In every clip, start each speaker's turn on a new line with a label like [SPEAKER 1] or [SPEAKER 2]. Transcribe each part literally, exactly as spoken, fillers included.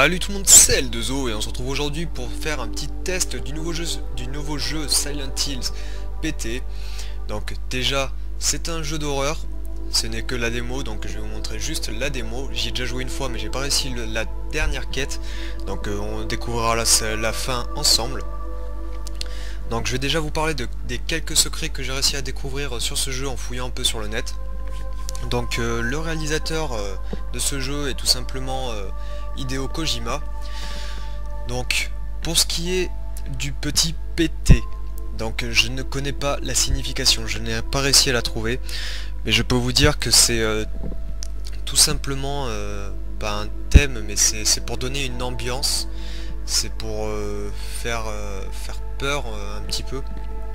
[SPEAKER 1] Salut tout le monde, c'est L deux O et on se retrouve aujourd'hui pour faire un petit test du nouveau jeu, du nouveau jeu Silent Hills P T. Donc déjà, c'est un jeu d'horreur, ce n'est que la démo, donc je vais vous montrer juste la démo. J'y ai déjà joué une fois mais j'ai pas réussi le, la dernière quête, donc euh, on découvrira la, la fin ensemble. Donc je vais déjà vous parler de, des quelques secrets que j'ai réussi à découvrir sur ce jeu en fouillant un peu sur le net. Donc euh, le réalisateur euh, de ce jeu est tout simplement euh, Hideo Kojima. Donc pour ce qui est du petit P T, donc je ne connais pas la signification, je n'ai pas réussi à la trouver, mais je peux vous dire que c'est euh, tout simplement euh, pas un thème, mais c'est pour donner une ambiance, c'est pour euh, faire, euh, faire peur euh, un petit peu.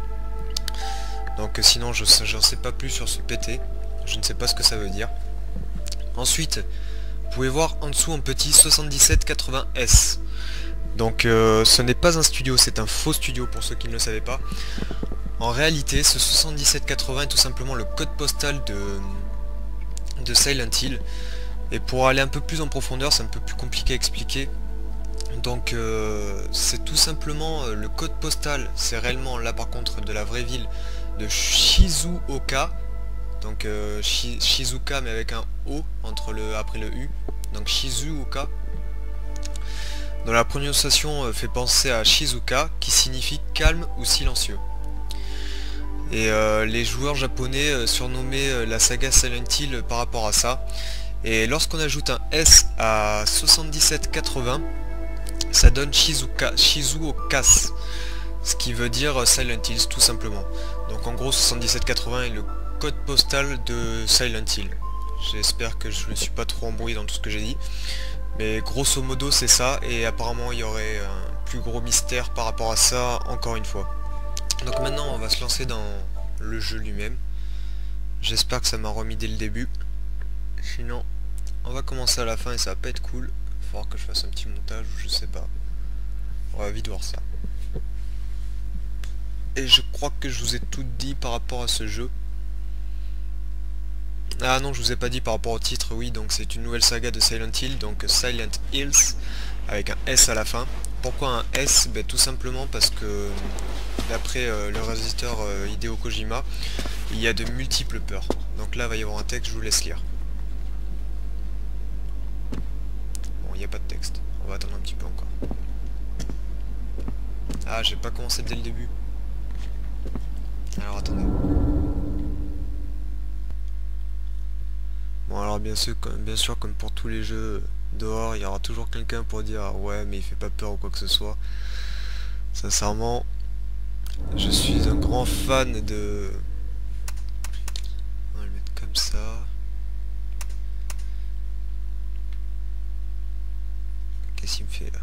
[SPEAKER 1] Donc sinon je j'en sais pas plus sur ce P T. Je ne sais pas ce que ça veut dire. Ensuite, vous pouvez voir en dessous un petit soixante-dix-sept quatre-vingts S. Donc euh, ce n'est pas un studio, c'est un faux studio pour ceux qui ne le savaient pas. En réalité, ce soixante-dix-sept quatre-vingts est tout simplement le code postal de, de Silent Hill. Et pour aller un peu plus en profondeur, c'est un peu plus compliqué à expliquer. Donc euh, c'est tout simplement euh, le code postal, c'est réellement là par contre de la vraie ville de Shizuoka. Donc euh, Shizuka mais avec un O entre le après le U, donc Shizuoka. Dans la prononciation euh, fait penser à Shizuka qui signifie calme ou silencieux. Et euh, les joueurs japonais euh, surnommaient euh, la saga Silent Hill euh, par rapport à ça. Et lorsqu'on ajoute un S à soixante-dix-sept quatre-vingts, ça donne Shizuka, Shizuokas, ce qui veut dire euh, Silent Hills tout simplement. Donc en gros soixante-dix-sept quatre-vingts est le code postal de Silent Hill. J'espère que je ne suis pas trop embrouillé dans tout ce que j'ai dit, mais grosso modo c'est ça, et apparemment il y aurait un plus gros mystère par rapport à ça encore une fois. Donc maintenant on va se lancer dans le jeu lui-même. J'espère que ça m'a remis dès le début, sinon on va commencer à la fin et ça va pas être cool. Il va falloir que je fasse un petit montage ou je sais pas. On va vite voir ça. Et je crois que je vous ai tout dit par rapport à ce jeu. Ah non, je vous ai pas dit par rapport au titre, oui, donc c'est une nouvelle saga de Silent Hill, donc Silent Hills, avec un S à la fin. Pourquoi un S? Ben, tout simplement parce que, d'après euh, le réalisateur euh, Hideo Kojima, il y a de multiples peurs. Donc là, il va y avoir un texte, je vous laisse lire. Bon, il n'y a pas de texte, on va attendre un petit peu encore. Ah, j'ai pas commencé dès le début. Alors attendez. Bon alors bien sûr, comme, bien sûr comme pour tous les jeux dehors, il y aura toujours quelqu'un pour dire ah ouais mais il fait pas peur ou quoi que ce soit. Sincèrement, je suis un grand fan de... On va le mettre comme ça. Qu'est-ce qu'il me fait là?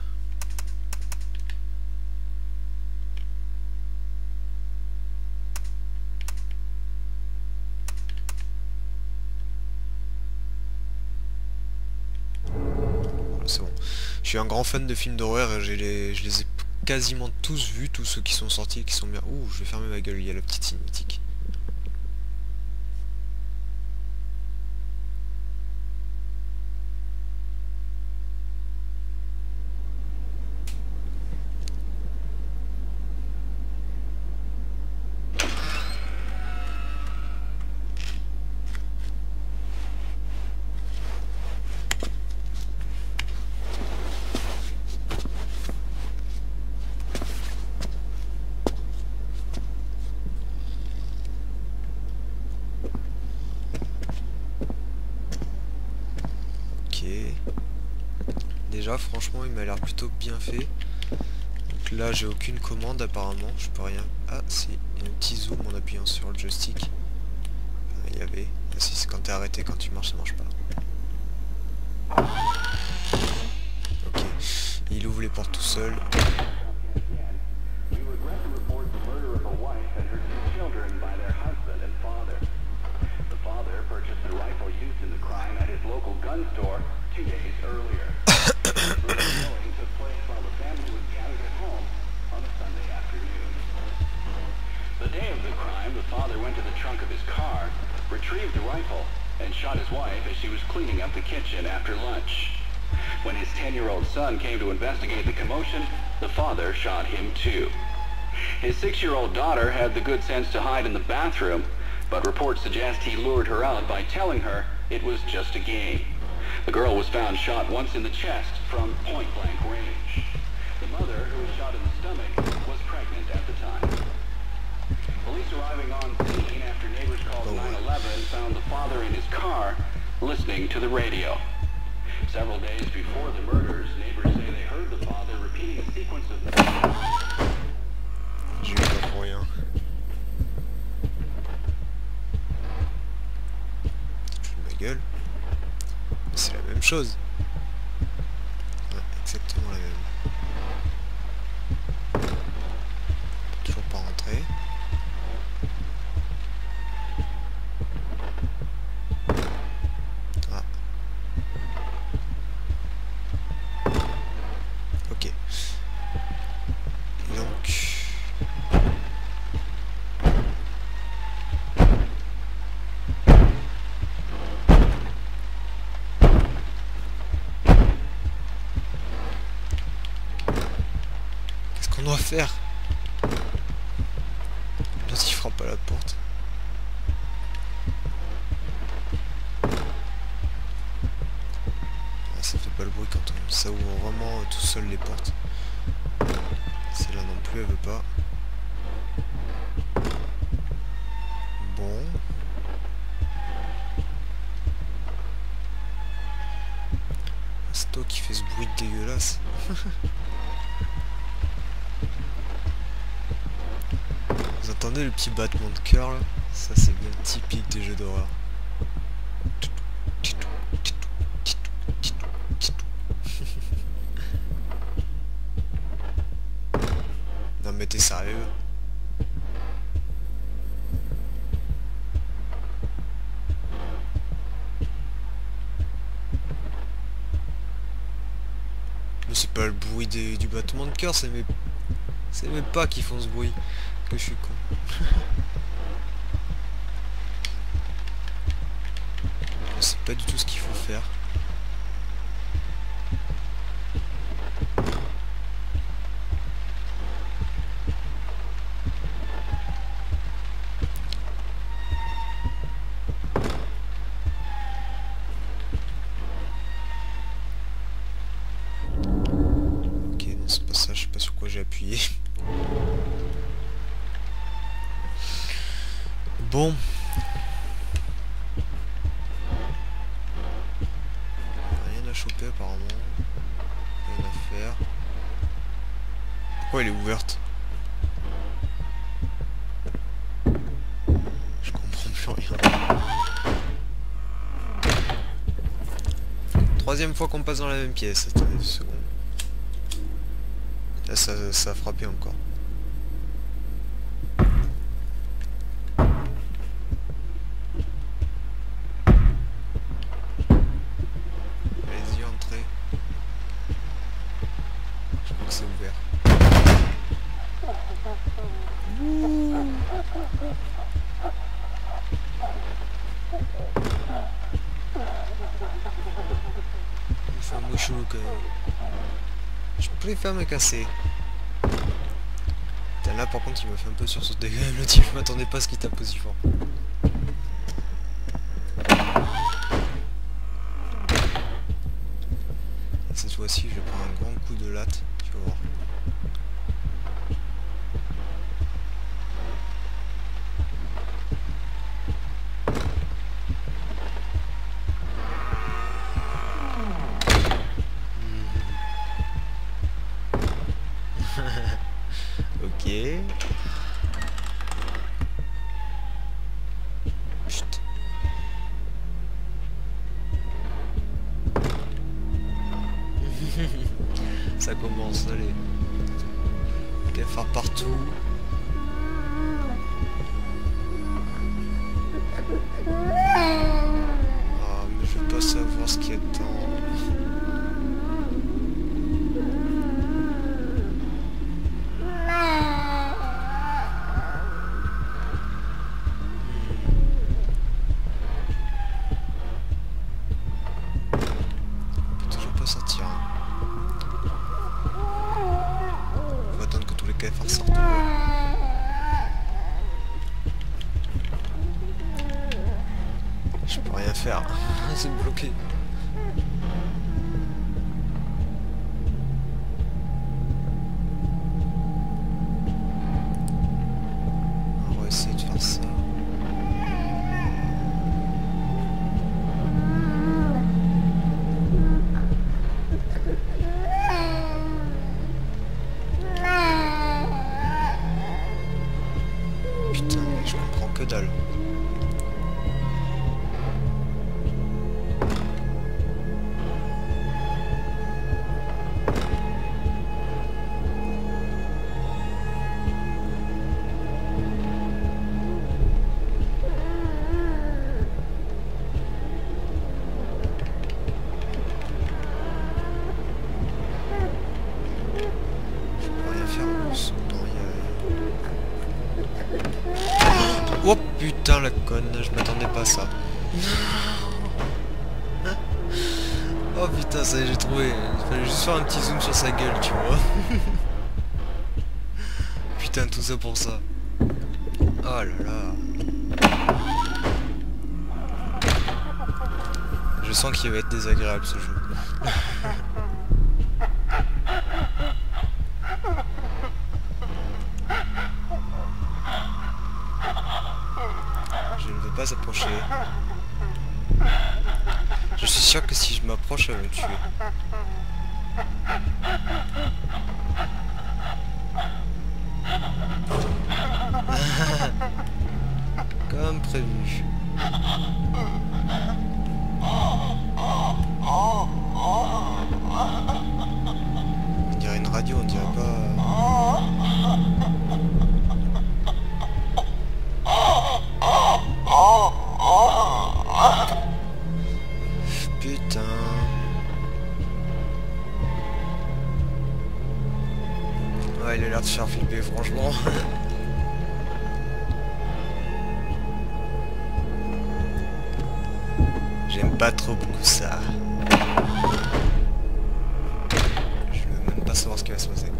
[SPEAKER 1] C'est bon. Je suis un grand fan de films d'horreur et je les, je les ai quasiment tous vus, tous ceux qui sont sortis, qui sont bien... Ouh, je vais fermer ma gueule, il y a la petite cinématique. Déjà franchement il m'a l'air plutôt bien fait. Donc là j'ai aucune commande apparemment, je peux rien. Ah si, il y a un petit zoom en appuyant sur le joystick. Ah, il y avait. Ah si, c'est quand t'es arrêté, quand tu marches ça marche pas. Ok, il ouvre les portes tout seul.
[SPEAKER 2] Retrieved the rifle and shot his wife as she was cleaning up the kitchen after lunch. When his ten-year-old son came to investigate the commotion, the father shot him too. His six-year-old daughter had the good sense to hide in the bathroom, but reports suggest he lured her out by telling her it was just a game. The girl was found shot once in the chest from point-blank range. The mother, who was shot in the stomach, was pregnant at the time. Police arriving on scene after neighbors called nine eleven found the father in his car listening to the radio. Several days before the murders, neighbors say they heard the father repeating a sequence of...
[SPEAKER 1] J'ai eu pas pour rien. Je fous de ma gueule. C'est la même chose. Ouais, exactement la même. Toujours pas rentrer. Ah. Ok. Et donc... Qu'est-ce qu'on doit faire? Là, s'il frappe à la porte. Ah, ça fait pas le bruit quand on... ça ouvre vraiment tout seul les portes. Celle-là non plus, elle veut pas. Bon. C'est toi qui fais ce bruit dégueulasse. Vous entendez le petit battement de cœur là? Ça c'est bien typique des jeux d'horreur. Non mais t'es sérieux? Mais c'est pas le bruit des, du battement de cœur, c'est mes... c'est mes pas qui font ce bruit. Que je suis con. Je sais pas du tout ce qu'il faut faire. Ok, non c'est pas ça, je sais pas sur quoi j'ai appuyé. Bon. Rien à choper apparemment. Rien à faire. Pourquoi elle est ouverte? Je comprends plus rien. Troisième fois qu'on passe dans la même pièce. Attendez une seconde. Là ça, ça a frappé encore. C'est ouvert. Il fait un mouchou quand même. Je préfère me casser. Putain, là par contre il m'a fait un peu sursauter. Le type, je m'attendais pas à ce qu'il tape aussi fort. Cette fois-ci je vais prendre un grand coup de latte. Tu vas voir. Ok. Chut. Ça commence, allez. Cafard partout. Ah, mais je veux pas savoir ce qu'il y a dedans. On peut toujours pas sortir. Hein. qu'à faire ça. Je peux rien faire. C'est bloqué. On va essayer de faire ça. Putain, mais je comprends que dalle. Oh putain la conne, je m'attendais pas à ça. Oh putain, ça y est, j'ai trouvé. Il fallait juste faire un petit zoom sur sa gueule, tu vois. Putain, tout ça pour ça. Oh là là. Je sens qu'il va être désagréable ce jeu. Je ne veux pas s'approcher. Je suis sûr que si je m'approche, elle va me tuer. Comme prévu. On dirait une radio, on dirait pas... Putain. Ouais, il a l'air de se faire flipper, franchement. J'aime pas trop beaucoup ça. Je veux même pas savoir ce qui va se passer.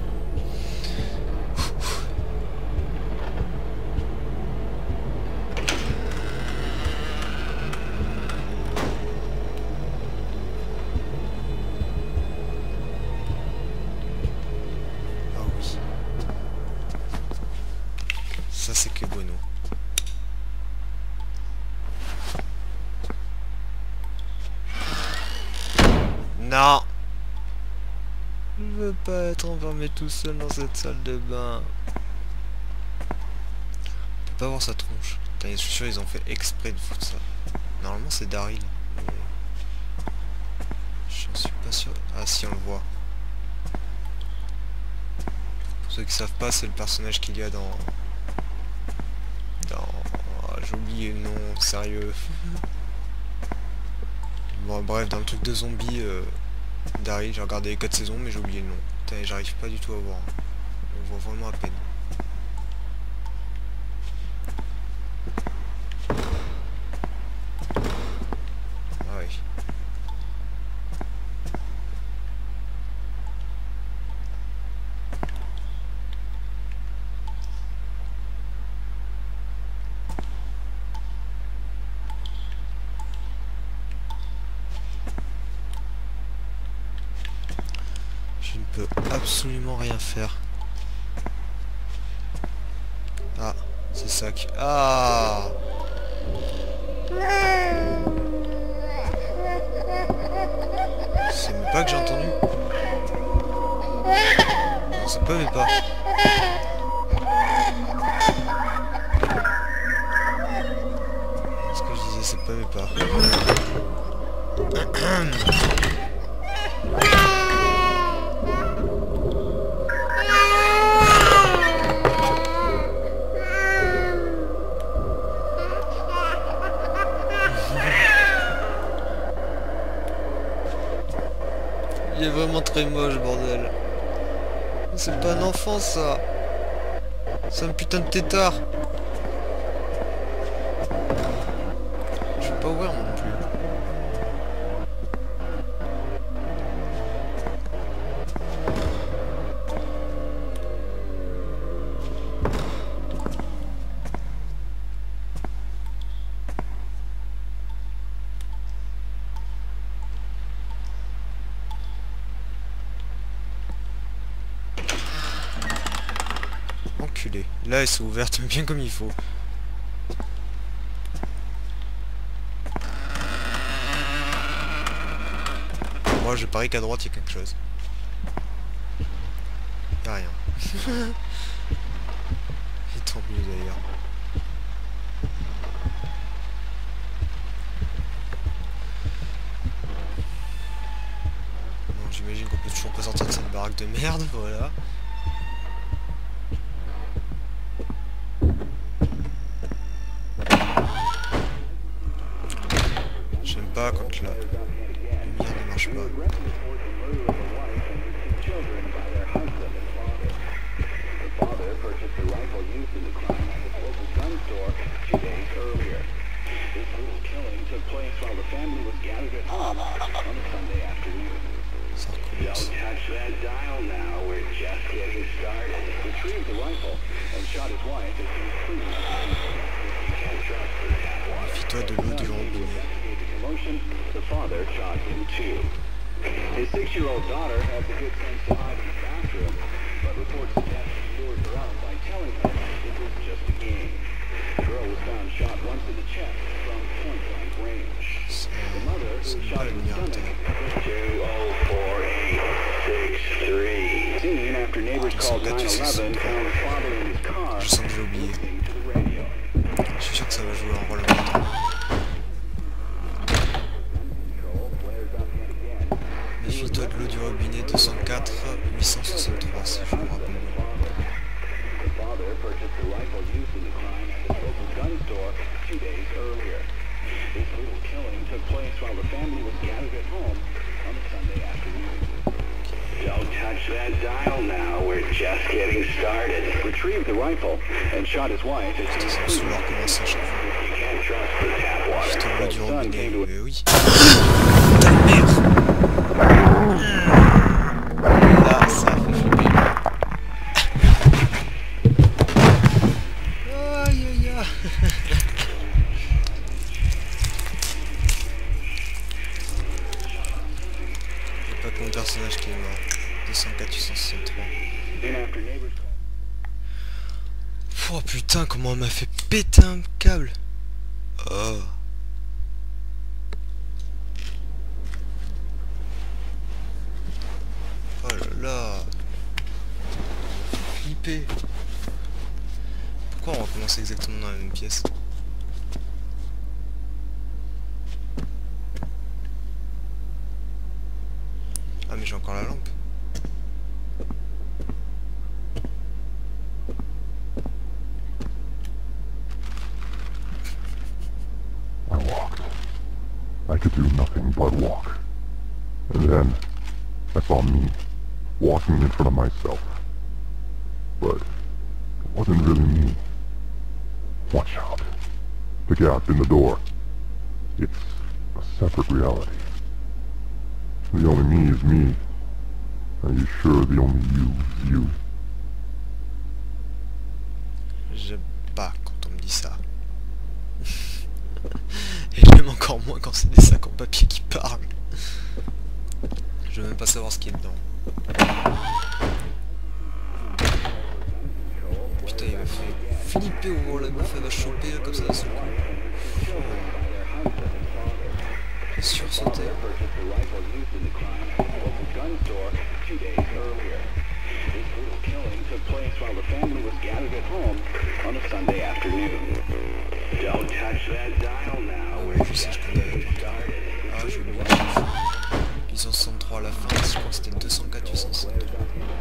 [SPEAKER 1] Ça c'est que bueno. Non. Je veux pas être enfermé tout seul dans cette salle de bain. On peut pas voir sa tronche. Putain, je suis sûr ils ont fait exprès de foutre ça. Normalement c'est Daryl. Mais... je suis pas sûr. Ah si, on le voit. Pour ceux qui savent pas, c'est le personnage qu'il y a dans... Oh, j'ai oublié le nom, sérieux. Bon bref, dans le truc de zombies, euh, Daryl, j'ai regardé les quatre saisons mais j'ai oublié le nom. Putain, j'arrive pas du tout à voir. On voit vraiment à peine. Ah ouais. Je ne peux absolument rien faire. Ah, c'est ça qui... Ah! C'est même pas que j'ai entendu. Non, c'est pas mais pas. Ce que je disais, c'est pas mais pas. Il est vraiment très moche, bordel. C'est pas un enfant, ça. C'est un putain de tétard. Je peux pas ouvrir, moi non plus. Enculé. Là, elles sont ouvertes bien comme il faut. Moi, je parie qu'à droite, il y a quelque chose. Il n'y a rien. Et tant mieux d'ailleurs. Bon, j'imagine qu'on peut toujours pas sortir de cette baraque de merde, voilà. J'aime pas quand la lumière ne marche pas. Ça recommence. Méfie-toi de l'eau du robinet.
[SPEAKER 2] The father shot him too. His six-year-old daughter had the good sense to hide in the bathroom, but reports suggest he lured her out by telling her it was just a game. The girl was found shot once in the chest from point-blank range. The mother, who was shot in the stomach, two oh four eight six three. Seen after neighbors called nine eleven, found the father in his car listening to the radio.
[SPEAKER 1] Je suis sûr que ça va jouer un rôle important. Méfie-toi de l'eau du robinet deux cent quatre huit cent soixante-trois, si je me rappelle bien.
[SPEAKER 2] Don't touch that dial now, we're just getting started. Retrieved the rifle and shot his wife as he was
[SPEAKER 1] Sous leur commence à chaque fois.
[SPEAKER 2] You can't trust the tap water.
[SPEAKER 1] Putain, l'eau du
[SPEAKER 2] The son
[SPEAKER 1] robinet,
[SPEAKER 2] came to
[SPEAKER 1] mais oui. Putain de merde. Là, ça fait flipper. Aïe aïe aïe. J'ai pas que mon personnage qui est mort. deux cent quatre huit cent soixante-trois. Oh putain, comment on m'a fait péter un câble. Oh. Oh là là. Flipper. Pourquoi on recommence exactement dans la même pièce? Ah mais j'ai encore la lampe.
[SPEAKER 3] I walked. I could do nothing but walk. And then, I saw me, walking in front of myself. But, it wasn't really me. Watch out. The gap in the door. It's a separate reality. The only me is me. Are you sure the only you is you?
[SPEAKER 1] J'aime pas quand on me dit ça. Et j'aime encore moins quand c'est des sacs en papier qui parlent. Je veux même pas savoir ce qu'il y a dedans. Putain, il m'a fait flipper au moment où la meuf elle va choper là, comme ça d'un seul coup. J'ai sursauté. Oh, je sais, je connais. Ah, je vais le voir. huit cent soixante-trois à la fin, je crois que c'était deux cent quatre huit cent soixante-trois.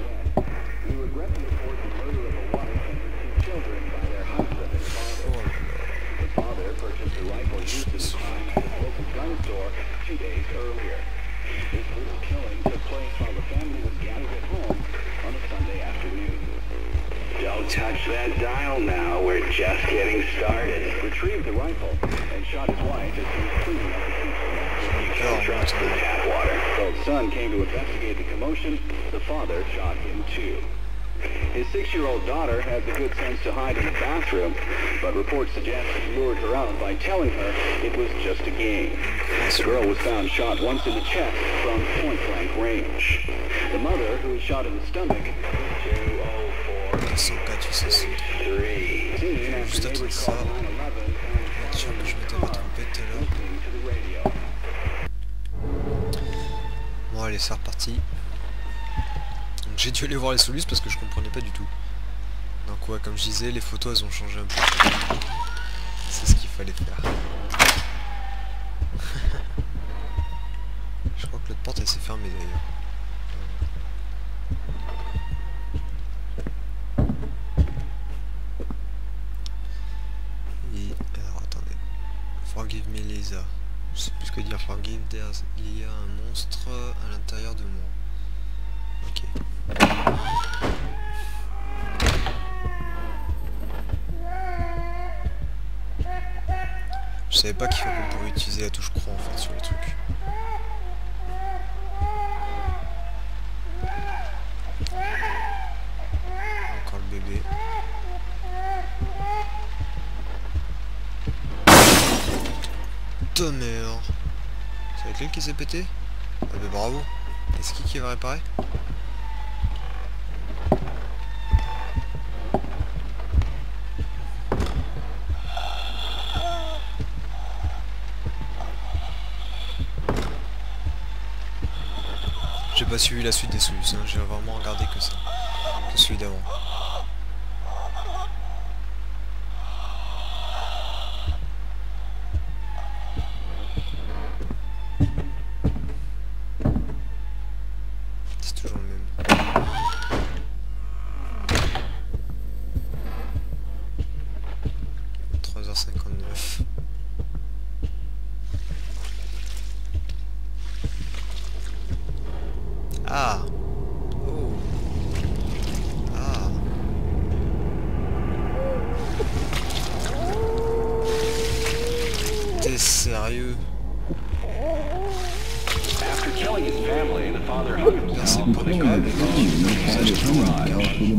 [SPEAKER 2] Don't touch that dial now, we're just getting started. Retrieved the rifle and shot his wife as he was cleaning up the kitchen. You can't trust the tap water. So the son came to investigate the commotion. The father shot him too. His six-year-old daughter had the good sense to hide in the bathroom, but reports suggest he lured her out by telling her it was just a game. The girl was found shot once in the chest from point-blank range. The mother, who was shot in the stomach, two oh four.
[SPEAKER 1] deux cent quatre huit cent soixante-trois. parti. Donc j'ai dû aller voir les solutions parce que je comprenais pas du tout. Donc ouais, comme je disais, les photos elles ont changé un peu. C'est ce qu'il fallait faire. Je crois que l'autre porte elle s'est fermée d'ailleurs. Et alors attendez. Forgive me Lisa. Je sais plus ce que dire. Forgive, there's... il y a un monstre à l'intérieur de moi. Ok. Je savais pas qu'il faut qu'on pouvait utiliser la touche croix en fait sur les trucs. Encore le bébé. De merde. C'est avec lui qui s'est pété? Ah bah bravo. Et c'est qui qui va réparer? J'ai pas suivi la suite des solutions, j'ai vraiment regardé que ça, que celui d'avant. C'est toujours le même. trois heures cinquante-neuf. Ah. Oh. Ah. T'es sérieux?
[SPEAKER 2] After killing his family, the father hung himself
[SPEAKER 1] C'est
[SPEAKER 2] on
[SPEAKER 1] pas
[SPEAKER 2] the
[SPEAKER 1] grave,
[SPEAKER 2] garbage
[SPEAKER 1] mais
[SPEAKER 2] chute
[SPEAKER 1] ça je trouve
[SPEAKER 2] in
[SPEAKER 1] le
[SPEAKER 2] his
[SPEAKER 1] garage.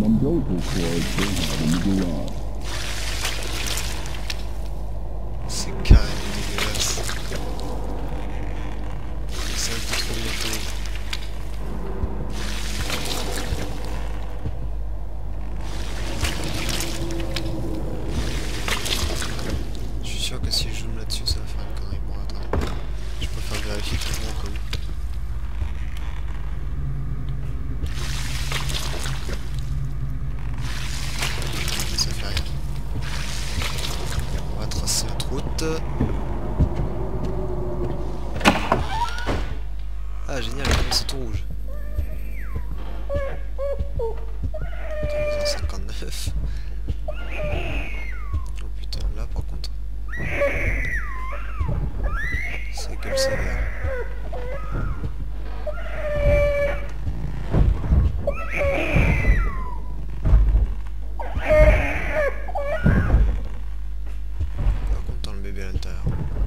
[SPEAKER 1] C'est carrément dégueulasse. C'est un peu trop bien fait. Je suis sûr que si je zoome là-dessus, ça va faire une connerie. Bon, attends. Je préfère vérifier toujours au cas où. Ça fait rien. On va tracer notre route. Ah génial, c'est tout rouge. trois heures cinquante-neuf. Oh putain, là par contre. C'est comme ça vert. Par contre, dans le bébé à l'intérieur.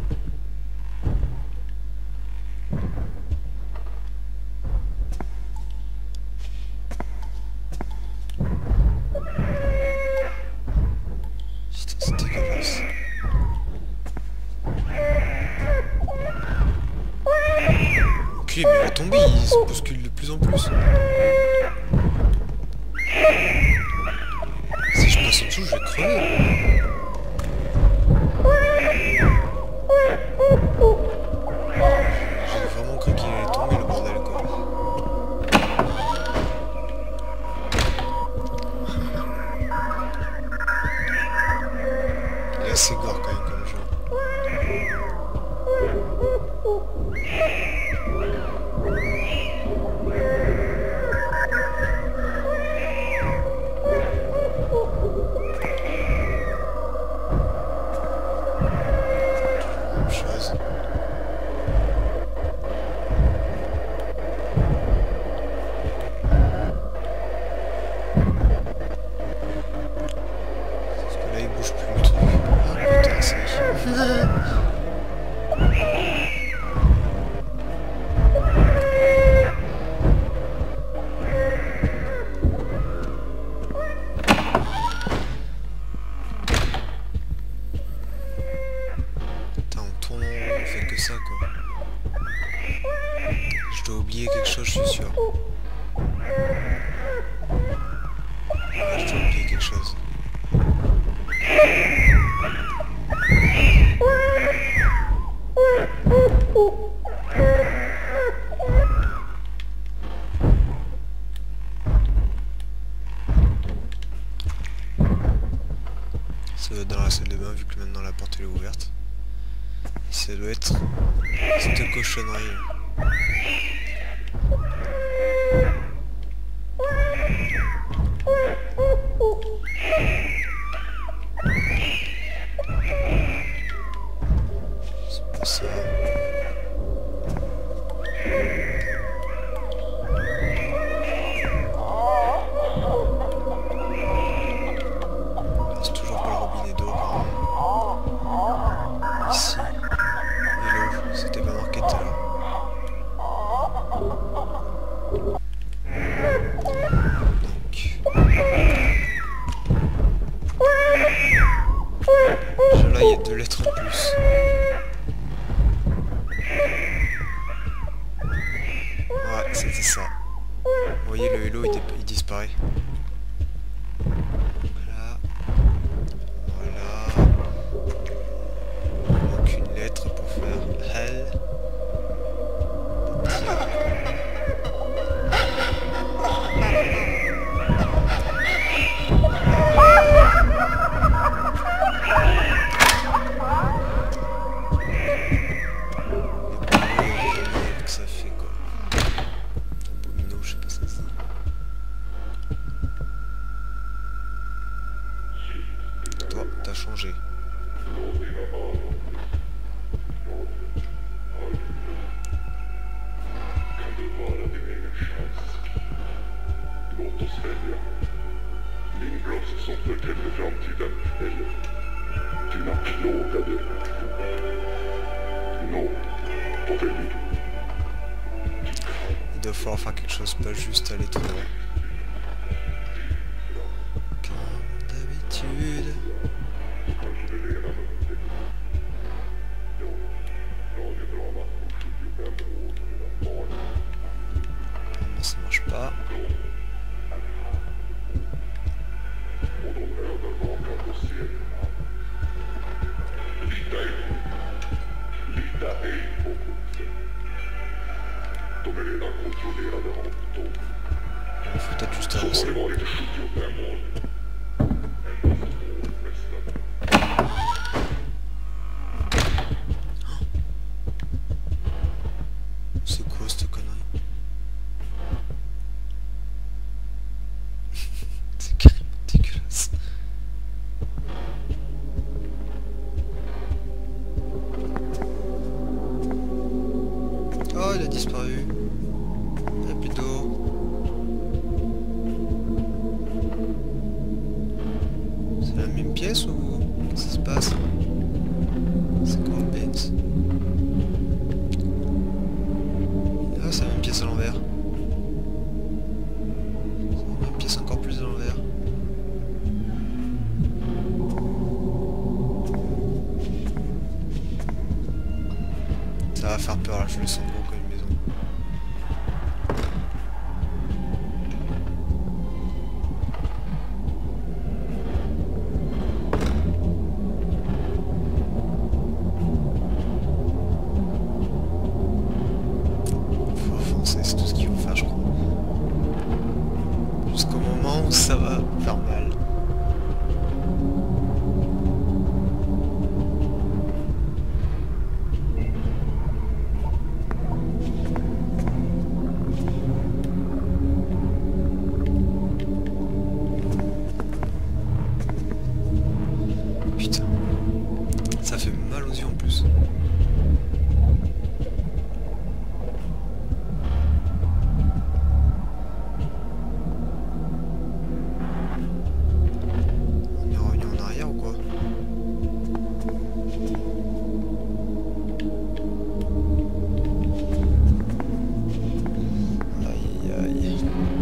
[SPEAKER 1] Putain, c'est dégueulasse. Ok, mais il va tomber, il se bouscule de plus en plus. Si je passe en dessous, je vais crever. J'ai vraiment cru qu'il allait tomber le bordel quoi. Il est assez gore quand même comme jeu. Même chose. Parce que là il bouge plus le truc. Ah putain, c'est... Putain, on tourne en rond, on fait que ça quoi. Je dois oublier quelque chose, je suis sûr. Ah, je dois oublier quelque chose. Ça doit être dans la salle de bain vu que maintenant la porte elle est ouverte. Ça doit être cette cochonnerie. C'est pas ça. C'est toujours pas le robinet d'eau quand même. Ici. Et l'eau, c'était pas marqué tout à l'heure. Là, il y a deux lettres en plus. Ouais, c'était ça. Vous voyez, le hello, il, il disparaît. Voilà. Voilà. Il manque une lettre pour faire hell. Changé.
[SPEAKER 3] Låt oss välja. Min röst som förtäller framtiden eller dina plågade. Non, vad väljer du?
[SPEAKER 1] Il doit falloir faire quelque chose, pas juste aller trop loin. Comme d'habitude. Ça marche pas. Il faut peut-être juste avancer. C'est quoi cette connerie? C'est carrément dégueulasse. Oh, il a disparu. Il n'y a plus d'eau. C'est la même pièce ou qu'est-ce qui se passe? C'est quoi le Benz? Ah, c'est la même pièce à l'envers. C'est la même pièce encore plus à l'envers. Ça va faire peur là, je le sens gros comme une maison. Faut avancer, c'est tout ce qu'il faut faire je crois. Jusqu'au moment où ça va faire mal. Putain, ça fait mal aux yeux en plus. On est revenu en arrière ou quoi? Aïe aïe.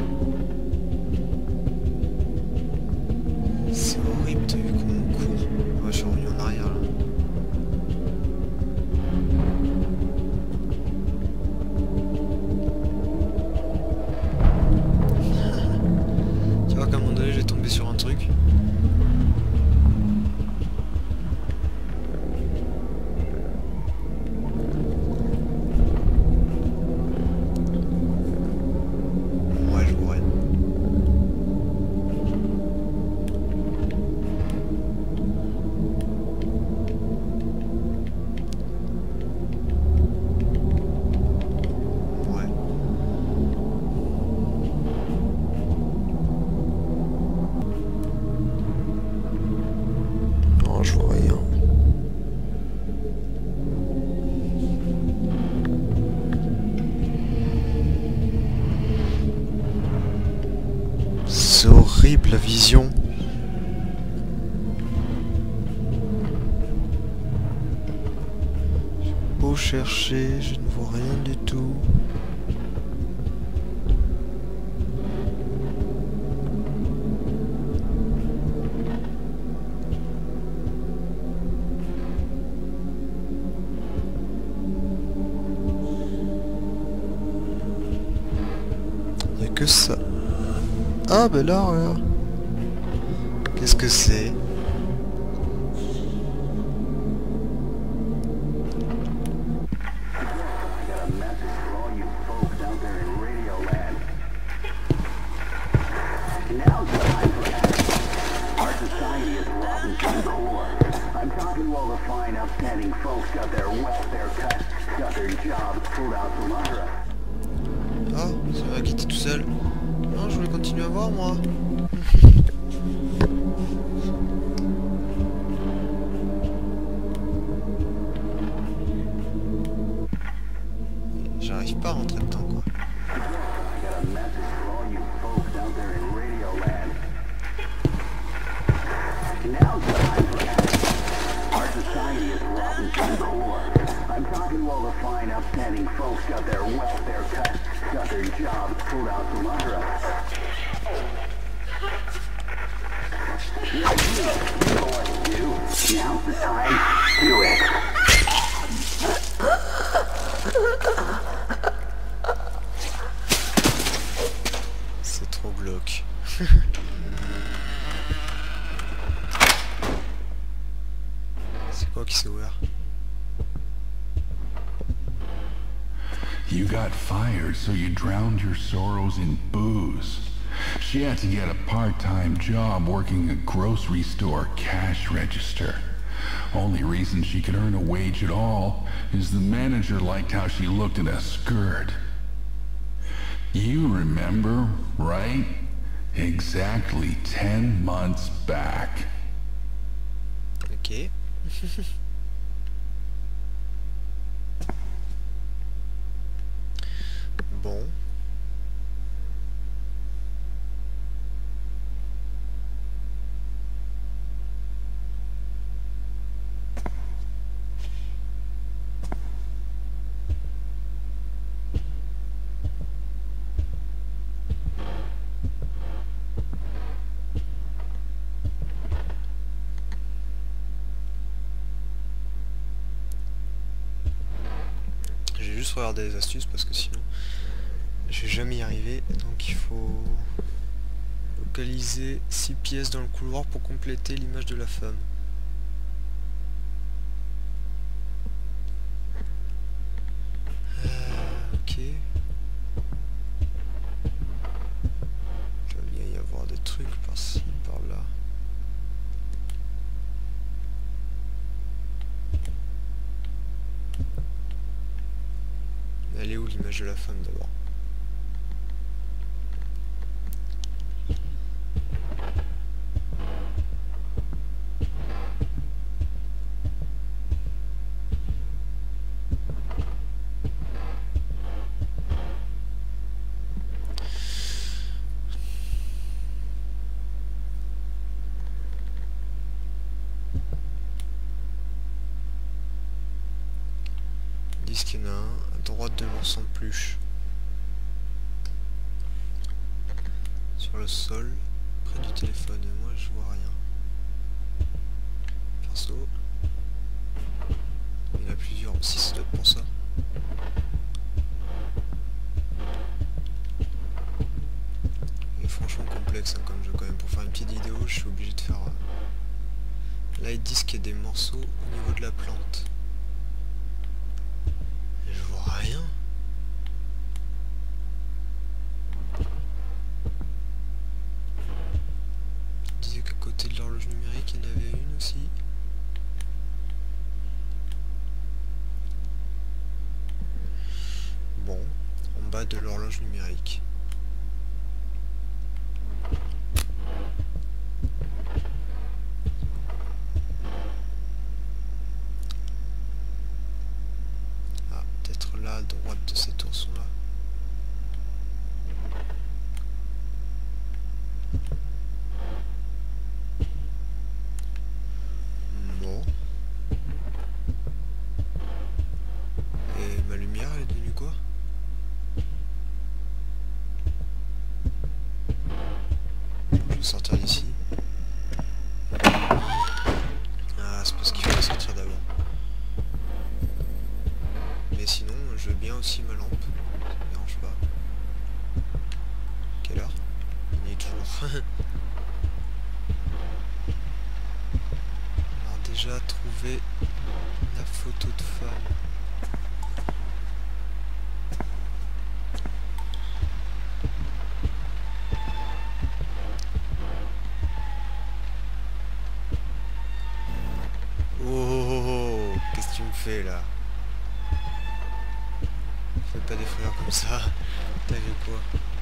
[SPEAKER 1] C'est horrible, t'as vu comment on court? Ouais, je suis revenu en arrière là. Tu vois qu'à un moment donné j'ai tombé sur un truc. Ouais, je vois rien. horrible la vision. J'ai beau chercher, je ne vois rien du tout. Il n'y a que ça. Ah ben là, regarde. Qu'est-ce que c'est? Ah, ça va quitter tout seul. Non, je voulais continuer à voir moi. J'arrive pas à rentrer dedans quoi.
[SPEAKER 4] I'm talking to all the fine, upstanding folks got their welfare cut, got their jobs pulled out from under us. You know what to do. Now's the time. Do it.
[SPEAKER 1] C'est trop glauque. C'est quoi qui s'est ouvert?
[SPEAKER 5] You got fired, so you drowned your sorrows in booze. She had to get a part-time job working a grocery store cash register. Only reason she could earn a wage at all is the manager liked how she looked in a skirt. You remember, right? Exactly ten months back.
[SPEAKER 1] Ok. Bon. J'ai juste regardé les astuces parce que sinon je vais jamais y arriver. Donc il faut localiser six pièces dans le couloir pour compléter l'image de la femme. Euh, ok. Il doit bien y avoir des trucs par-ci, par-là. Elle est où l'image de la femme d'abord? Disque, il y en a un à droite de l'ours en peluche. Sur le sol, près du téléphone, et moi je vois rien. Perso. Il y en a plusieurs aussi, ça doit être pour ça. Il est franchement complexe hein, comme jeu quand même. Pour faire une petite vidéo, je suis obligé de faire euh, light disc et des morceaux au niveau de la plante. Et je vois rien. Je disais qu'à côté de l'horloge numérique, il y en avait une aussi. Bon, en bas de l'horloge numérique. Ah, peut-être là, à droite de cet ourson-là. sortir d'ici. Ah, c'est parce qu'il faut sortir d'abord. Mais sinon, je veux bien aussi ma lampe. Ça me dérange pas. Quelle heure? Il y est toujours. Alors déjà, trouver la photo de femme. Oh, qu'est-ce que tu me fais là? Fais pas des frères comme ça. T'as vu quoi?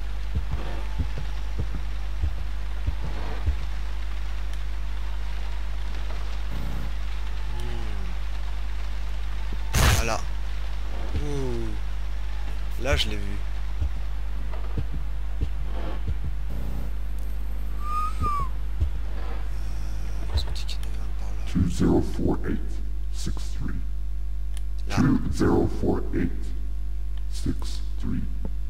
[SPEAKER 1] Hmm. Voilà. Ouh. Là je l'ai vu. Euh, ils ont dit qu'il y en avait un par là.
[SPEAKER 3] two zero four eight six three.
[SPEAKER 1] Là.
[SPEAKER 3] two zero four eight six three.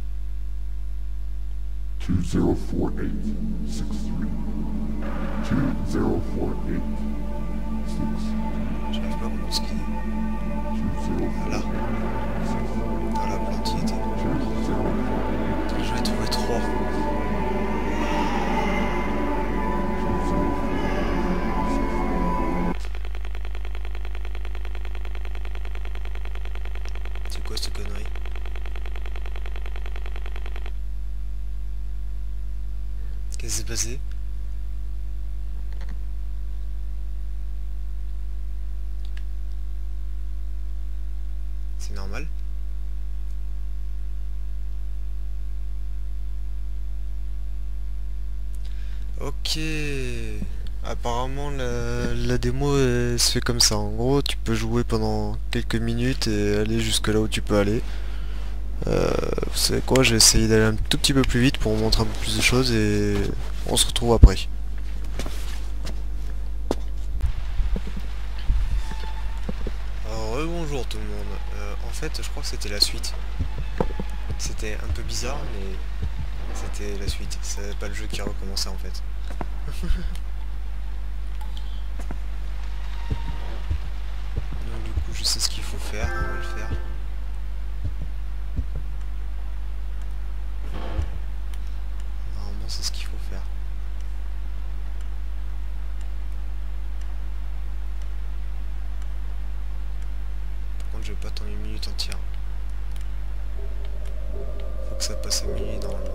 [SPEAKER 3] two zero four eight six three. two zero four eight six three.
[SPEAKER 1] J'arrive pas à comprendre ce qu'il dit.
[SPEAKER 3] two zero four
[SPEAKER 1] Voilà. Dans la plante il était. J'en ai trouvé trois. C'est quoi cette connerie? Qu'est-ce qui s'est passé? C'est normal? Ok. Apparemment la, la démo elle se fait comme ça. En gros tu peux jouer pendant quelques minutes et aller jusque là où tu peux aller. Euh, vous savez quoi, j'ai essayé d'aller un tout petit peu plus vite pour vous montrer un peu plus de choses et on se retrouve après. Alors rebonjour tout le monde. Euh, en fait je crois que c'était la suite. C'était un peu bizarre mais c'était la suite. C'est pas le jeu qui a recommencé en fait. Donc du coup je sais ce qu'il faut faire, on va le faire. Normalement c'est ce qu'il faut faire. Par contre je vais pas attendre une minute entière. Faut que ça passe à minuit normalement.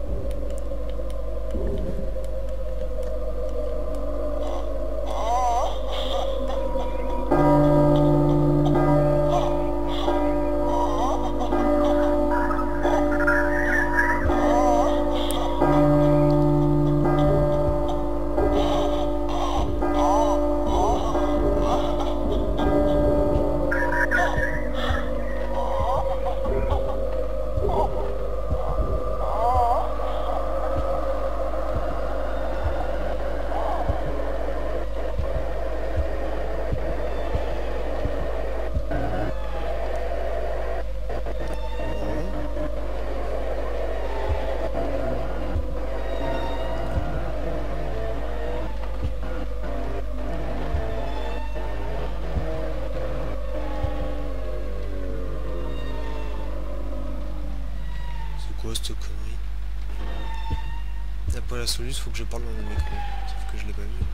[SPEAKER 1] Cette connerie. T'as pas la solution, faut que je parle dans mon micro. Sauf que je l'ai pas vu.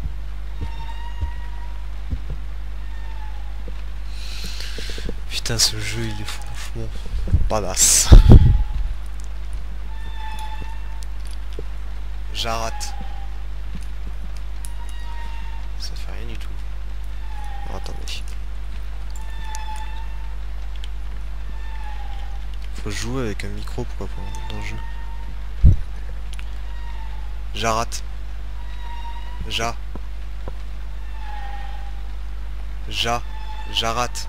[SPEAKER 1] Putain, ce jeu il est franchement badass. J'arrête. Ça fait rien du tout. Alors, attendez. Faut jouer avec un micro, pourquoi pas, dans le jeu. J'arrête. Ja. Ja. J'arrête.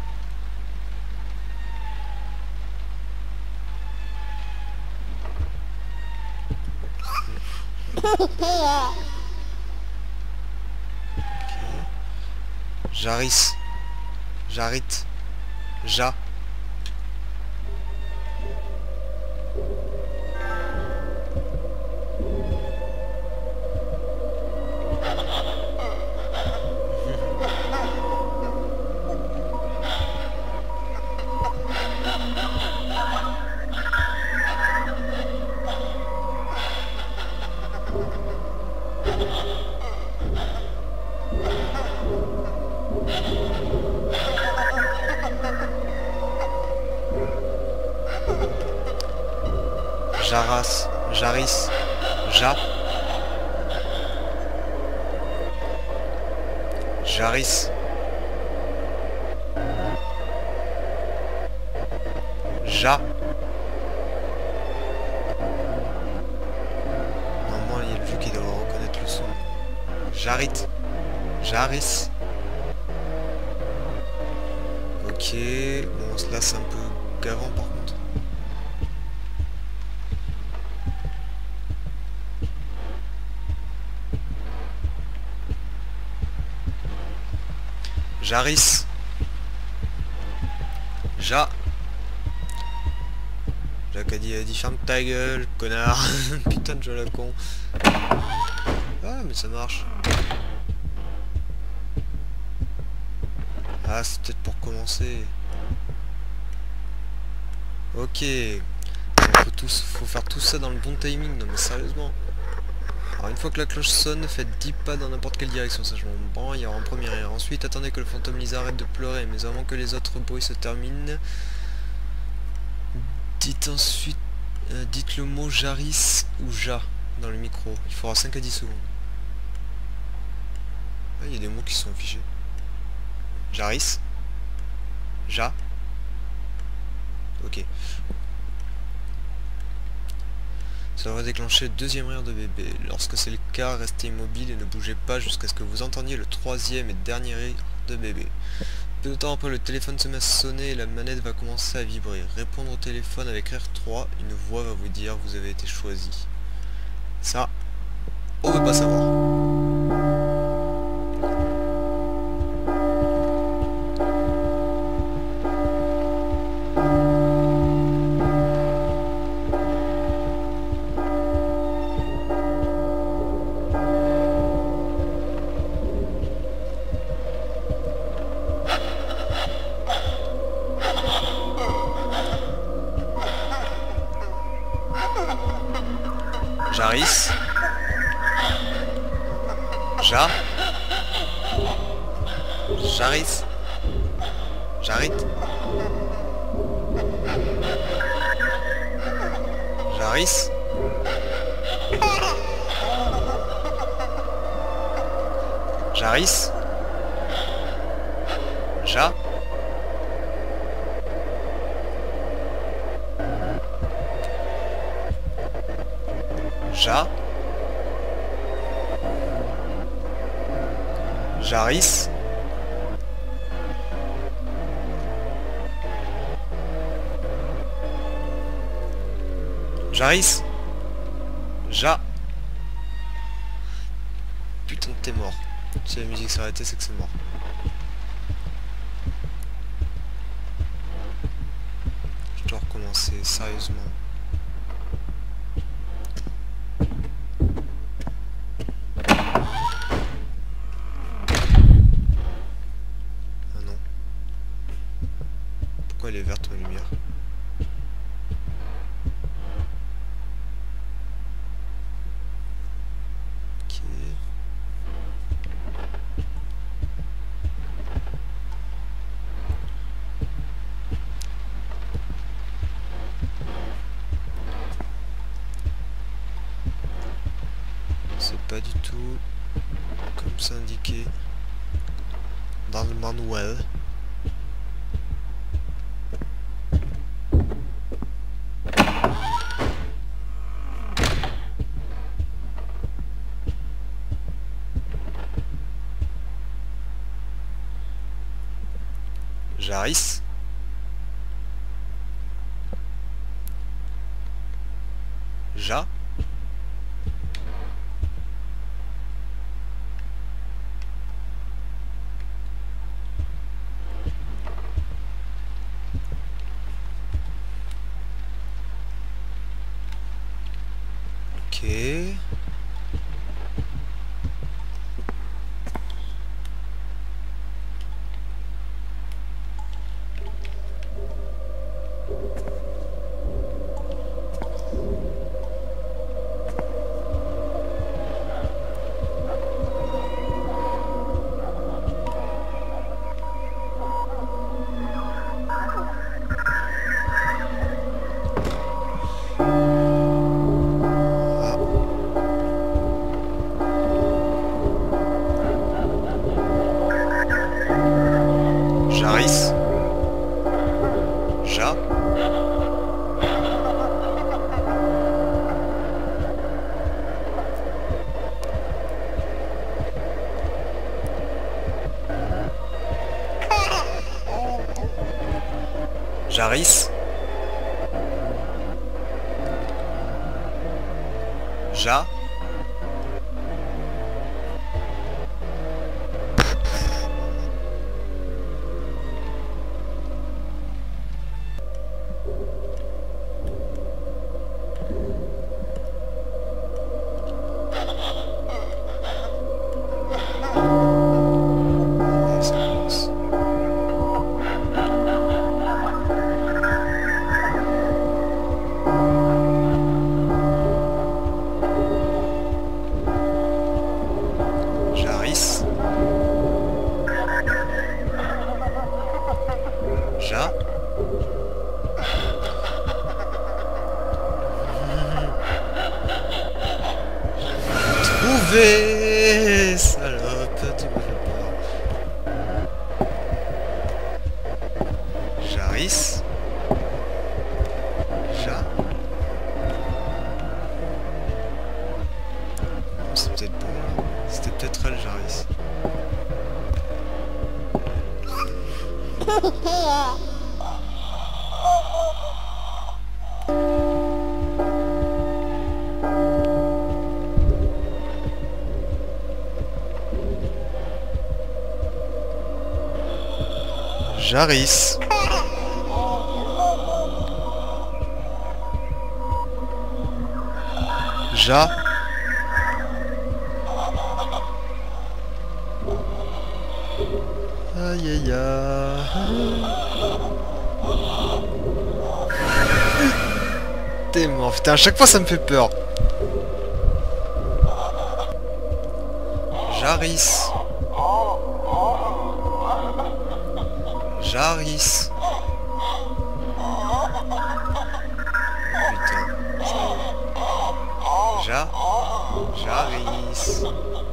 [SPEAKER 1] Jaris. Jarit. Ja. Jaris. Ja. Jaris. Ja. Normalement, il y a le jeu qui doit reconnaître le son. Jarit. Jaris. Ok. Bon, là, c'est un peu gavant par contre. Jaris. Ja. Jacques a dit, a dit ferme ta gueule, connard. Putain de jeu à la con. Ah mais ça marche. Ah c'est peut-être pour commencer. Ok. Faut, tous, faut faire tout ça dans le bon timing, non mais sérieusement. Alors une fois que la cloche sonne, faites dix pas dans n'importe quelle direction, ça je m'en branle, il y aura en première et ensuite attendez que le fantôme Lisa arrête de pleurer, mais avant que les autres bruits se terminent, dites ensuite, euh, dites le mot Jaris ou Ja dans le micro, il faudra cinq à dix secondes. Ah, il y a des mots qui sont affichés. Jaris. Ja. Ok. Ça va déclencher le deuxième rire de bébé. Lorsque c'est le cas, restez immobile et ne bougez pas jusqu'à ce que vous entendiez le troisième et dernier rire de bébé. Peu de temps après, le téléphone se met à sonner et la manette va commencer à vibrer. Répondre au téléphone avec R trois, une voix va vous dire vous avez été choisi. Ça, on veut pas savoir. Jaris. Ja. Jaris. Jarit. Jaris. Jaris. Ja. Ja. Jaris. Jaris. Ja. Putain, t'es mort. Si la musique s'est arrêtée, c'est que c'est mort. Je dois recommencer, sérieusement. Pourquoi elle est verte la lumière? Ok. C'est pas du tout comme c'est indiqué dans le manuel. Jaris. Ja. Ok. Jaris. Ja. Trouvé, salope, tu me fais peur. Jaris. Ja. C'est peut-être bon là. C'était peut-être elle, Jaris. Jaris. Ja. Aïe aïe aïe. T'es mort. Putain, à chaque fois ça me fait peur. Jaris. Jaris. Putain. Ja. Jaris.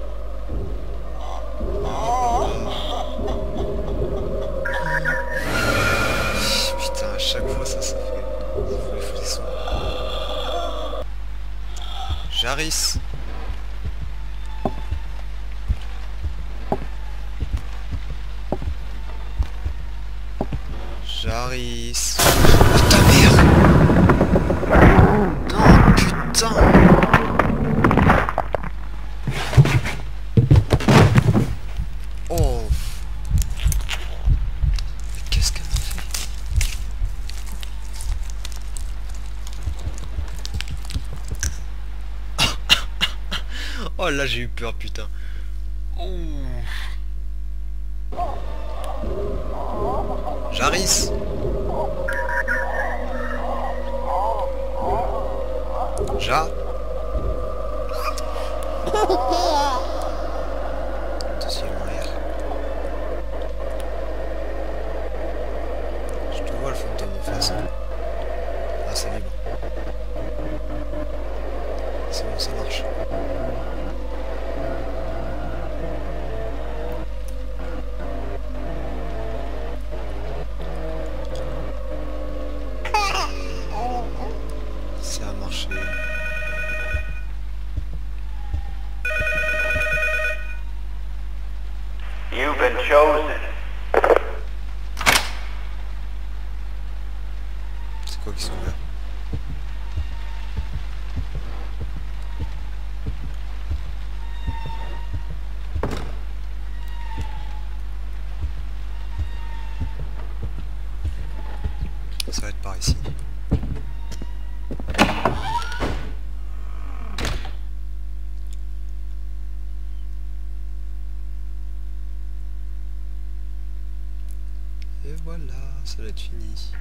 [SPEAKER 1] Putain, à chaque fois ça, ça fait... Ça fait les frissons. Jaris. Jaris. Oh ta mère! Non, putain! Oh! Mais qu'est-ce qu'elle m'a fait? Oh là j'ai eu peur, putain. Oh. Jaris. Ja. Deuxième rire. Je te vois le fantôme en face. Ah, c'est libre. C'est bon, ça marche. Ça a marché.
[SPEAKER 4] You've been chosen.
[SPEAKER 1] C'est quoi qui s'est ouvert? Ça va être par ici. Et voilà, ça va être fini.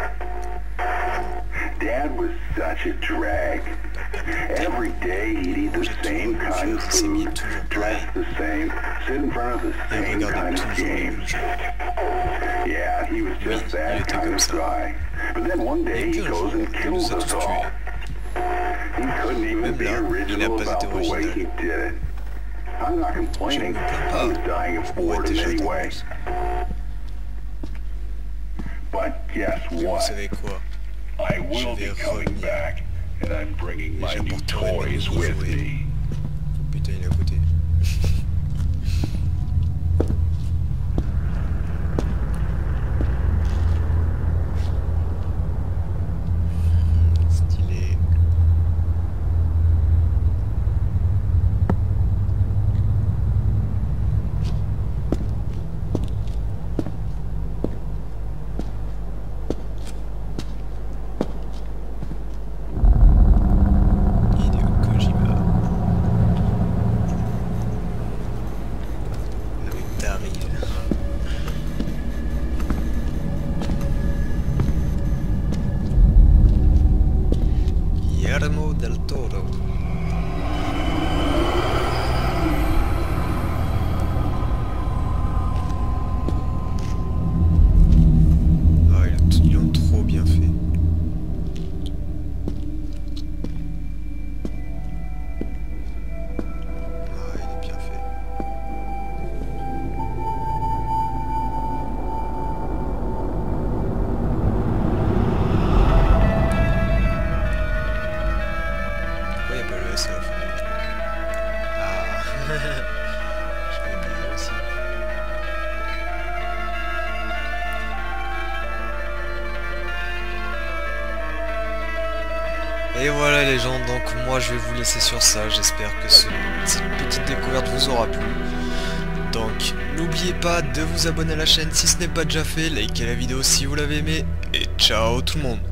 [SPEAKER 4] Dad was such a drag. Every day he'd eat the same kind of food, dress the same, sit in front of the same kind of games. Yeah, he was just that kind of guy. But then one day he goes and kills us all. He couldn't even be original about the way he did it. I'm not complaining. I was dying of boredom anyway. But guess
[SPEAKER 1] Vous
[SPEAKER 4] what?
[SPEAKER 1] savez quoi?
[SPEAKER 4] I will be coming back, and I'm bringing my new toys with me.
[SPEAKER 1] Putain, il est à côté. Et voilà les gens, donc moi je vais vous laisser sur ça, j'espère que ce, cette petite découverte vous aura plu. Donc n'oubliez pas de vous abonner à la chaîne si ce n'est pas déjà fait, likez la vidéo si vous l'avez aimé, et ciao tout le monde.